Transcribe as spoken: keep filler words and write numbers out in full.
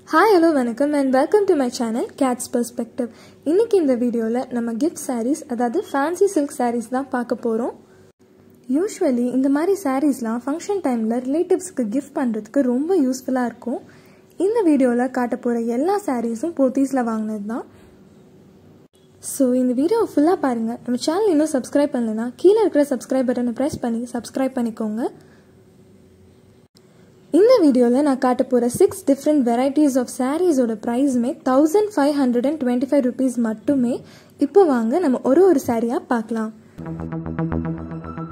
Hi, hello, vanakkam and welcome to my channel Cat's Perspective. இன்னைக்கு இந்த வீடியோல நம்ம gift sarees அதாவது fancy silk sarees தான் பார்க்க போறோம். Usually இந்த மாதிரி sareesலாம் function timeல relatives-க்கு gift பண்றதுக்கு ரொம்ப யூஸ்ஃபுல்லா இருக்கும். இந்த வீடியோல காட்ட போற எல்லா sareesம் Pothysல வாங்குனது தான். So இந்த வீடியோ ஃபுல்லா பாருங்க. நம்ம சேனல் இன்னும் subscribe பண்ணலனா கீழ இருக்கிற subscribe பட்டனை press பண்ணி subscribe பண்ணிக்கோங்க. In this video, I will show you six different varieties of sarees oda price me one thousand five hundred twenty-five rupees mattume. Ipo vaanga nama oru oru saree ah paakalam.